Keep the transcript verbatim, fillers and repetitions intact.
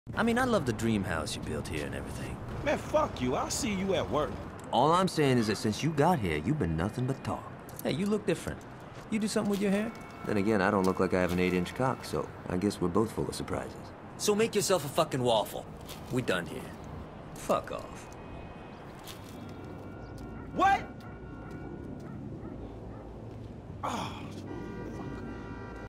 I mean, I love the dream house you built here and everything. Man, fuck you. I'll see you at work. All I'm saying is that since you got here, you've been nothing but talk. Hey, you look different. You do something with your hair? Then again, I don't look like I have an eight-inch cock, so I guess we're both full of surprises. So make yourself a fucking waffle. We done here. Fuck off.